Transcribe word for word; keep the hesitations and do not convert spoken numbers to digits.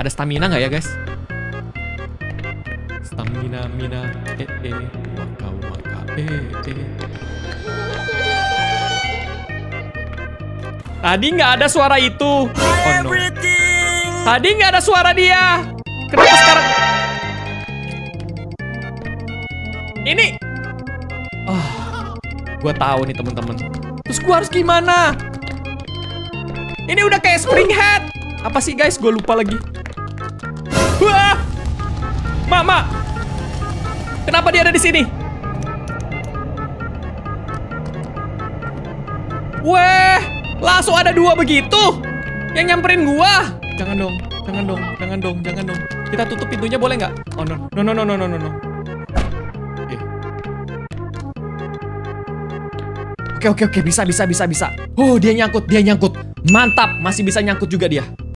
Ada stamina nggak ya guys? Stamina, mina, eh eh, waka waka, eh eh. Tadi nggak ada suara itu. Oh no. Tadi nggak ada suara dia. Kenapa sekarang? Ini. Ah, gua tahu nih teman-teman. Terus gua harus gimana? Ini udah kayak spring head. Apa sih guys? Gue lupa lagi. Wah, Mama. Kenapa dia ada di sini? Weh, langsung ada dua begitu yang nyamperin gua. Jangan dong, jangan dong, jangan dong, jangan dong. Kita tutup pintunya boleh nggak? Oh no, no, no, no, no, no, no. Oke, oke, oke, bisa, bisa, bisa, bisa. Oh, dia nyangkut, dia nyangkut. Mantap, masih bisa nyangkut juga dia.